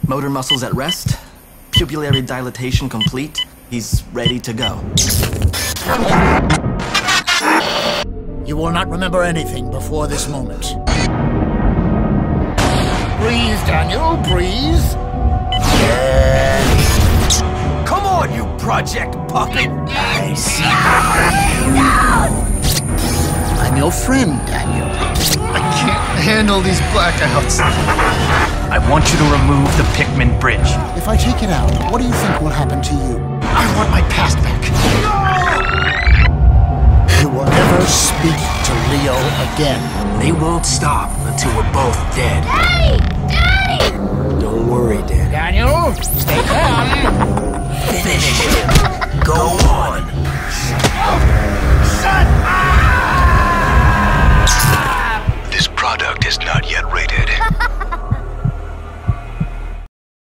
Motor muscles at rest. Pupillary dilatation complete. He's ready to go. You will not remember anything before this moment. Breathe, Daniel, breathe. Come on, you project puppet! I see you. I'm your friend, Daniel. I can't handle these blackouts. I want you to remove the Pikmin bridge. If I take it out, what do you think will happen to you? I want my past back. You will never speak to Leo again. They won't stop until we're both dead. Daddy! Daddy!